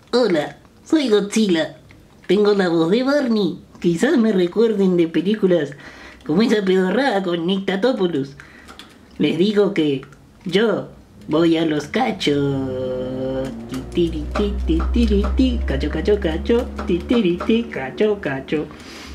Hola, soy Godzilla. Tengo la voz de Barney. Quizás me recuerden de películas como esa pedorrada con Nick Tatopoulos. Les digo que yo voy a los cachos. Ti, tiri, ti, ti, tiri, ti. Cacho, cacho, cacho. Ti, tiri, ti, cacho, cacho.